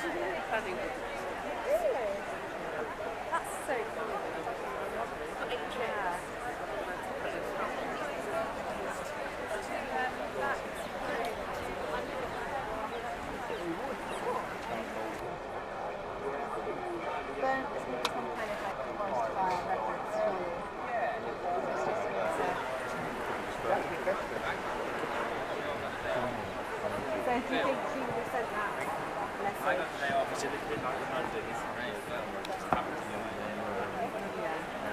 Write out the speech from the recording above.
Really? That's so cool. Yeah. Burnt some kind of like forest fire reference, surely. So do you think she would have sent that message? I don't know, obviously, they might remind it. Yeah.